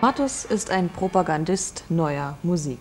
Donatus ist ein Propagandist neuer Musik.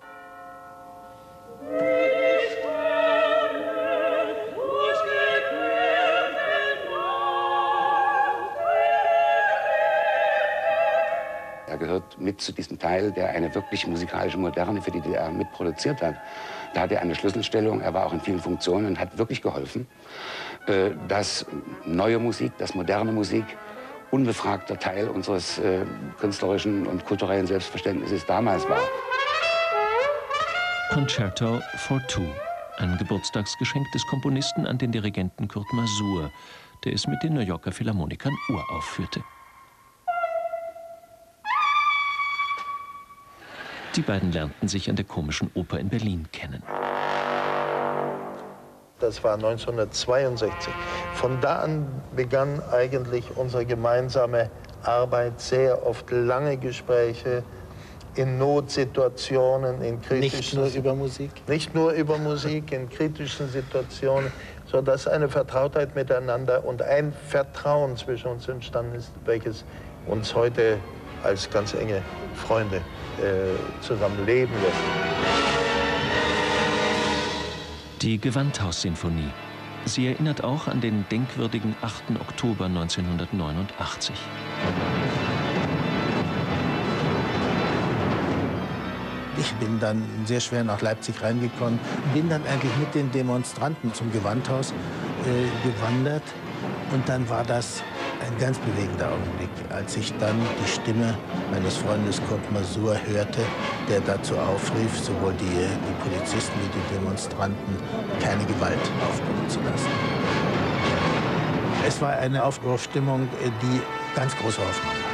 Er gehört mit zu diesem Teil, der eine wirklich musikalische Moderne für die DDR mitproduziert hat. Da hat er eine Schlüsselstellung, er war auch in vielen Funktionen und hat wirklich geholfen, dass neue Musik, dass moderne Musik unbefragter Teil unseres künstlerischen und kulturellen Selbstverständnisses damals war. Concerto for Two, ein Geburtstagsgeschenk des Komponisten an den Dirigenten Kurt Masur, der es mit den New Yorker Philharmonikern uraufführte. Die beiden lernten sich an der Komischen Oper in Berlin kennen. Das war 1962. Von da an begann eigentlich unsere gemeinsame Arbeit, sehr oft lange Gespräche in Notsituationen, in kritischen... Nicht nur über Musik? Nicht nur über Musik, in kritischen Situationen, sodass eine Vertrautheit miteinander und ein Vertrauen zwischen uns entstanden ist, welches uns heute als ganz enge Freunde zusammen leben lässt. Die Gewandhaus-Sinfonie. Sie erinnert auch an den denkwürdigen 8. Oktober 1989. Ich bin dann sehr schwer nach Leipzig reingekommen, bin dann eigentlich mit den Demonstranten zum Gewandhaus gewandert. Und dann war das ein ganz bewegender Augenblick, als ich dann die Stimme meines Freundes Kurt Masur hörte, der dazu aufrief, sowohl die Polizisten wie die Demonstranten keine Gewalt aufkommen zu lassen. Es war eine Aufbruchsstimmung, die ganz große Hoffnung hatte.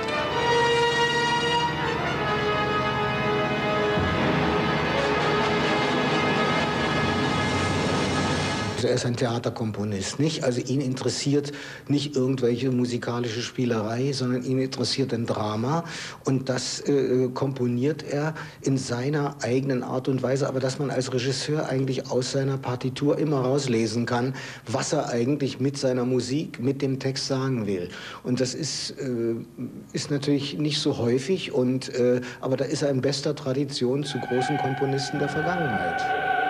Er ist ein Theaterkomponist, nicht? Also ihn interessiert nicht irgendwelche musikalische Spielerei, sondern ihn interessiert ein Drama. Und das komponiert er in seiner eigenen Art und Weise, aber dass man als Regisseur eigentlich aus seiner Partitur immer rauslesen kann, was er eigentlich mit seiner Musik, mit dem Text sagen will. Und das ist natürlich nicht so häufig, aber da ist er in bester Tradition zu großen Komponisten der Vergangenheit.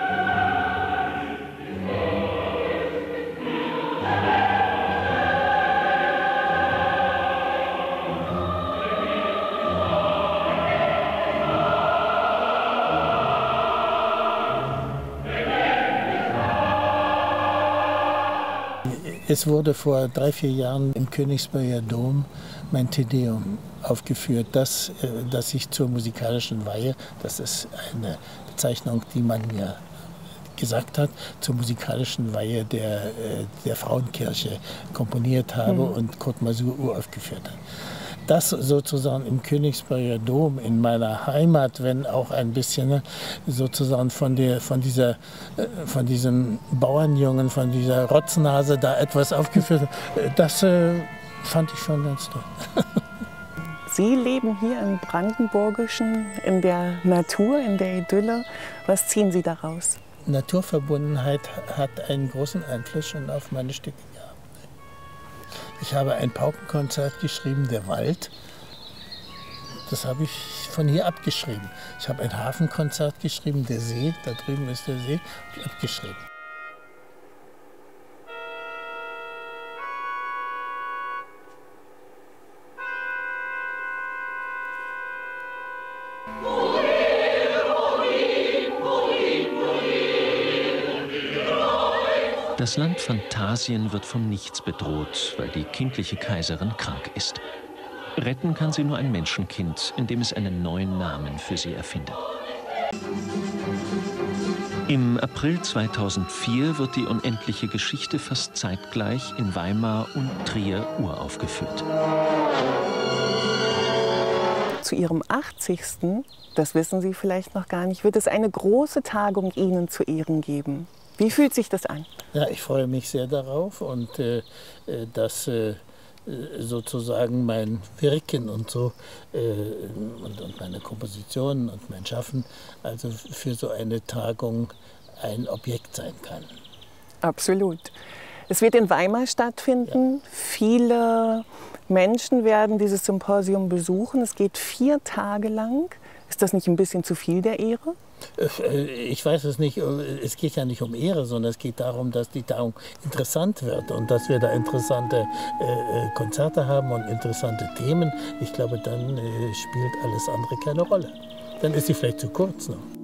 Es wurde vor 3, 4 Jahren im Königsberger Dom mein Te Deum aufgeführt, das ich zur musikalischen Weihe, das ist eine Bezeichnung, die man mir gesagt hat, zur musikalischen Weihe der Frauenkirche komponiert habe und Kurt Masur uraufgeführt hat. Das sozusagen im Königsberger Dom, in meiner Heimat, wenn auch ein bisschen sozusagen von diesem Bauernjungen, von dieser Rotznase da etwas aufgeführt, das fand ich schon ganz toll. Sie leben hier im Brandenburgischen, in der Natur, in der Idylle. Was ziehen Sie daraus? Naturverbundenheit hat einen großen Einfluss schon auf meine Stücke gehabt. Ich habe ein Paukenkonzert geschrieben, der Wald. Das habe ich von hier abgeschrieben. Ich habe ein Hafenkonzert geschrieben, der See, da drüben ist der See, habe ich abgeschrieben. Das Land Phantasien wird vom Nichts bedroht, weil die kindliche Kaiserin krank ist. Retten kann sie nur ein Menschenkind, indem es einen neuen Namen für sie erfindet. Im April 2004 wird die unendliche Geschichte fast zeitgleich in Weimar und Trier uraufgeführt. Zu Ihrem 80., das wissen Sie vielleicht noch gar nicht, wird es eine große Tagung Ihnen zu Ehren geben. Wie fühlt sich das an? Ja, ich freue mich sehr darauf und dass sozusagen mein Wirken und so und meine Kompositionen und mein Schaffen also für so eine Tagung ein Objekt sein kann. Absolut. Es wird in Weimar stattfinden. Ja. Viele Menschen werden dieses Symposium besuchen. Es geht 4 Tage lang. Ist das nicht ein bisschen zu viel der Ehre? Ich weiß es nicht. Es geht ja nicht um Ehre, sondern es geht darum, dass die Tagung interessant wird und dass wir da interessante Konzerte haben und interessante Themen. Ich glaube, dann spielt alles andere keine Rolle. Dann ist sie vielleicht zu kurz noch.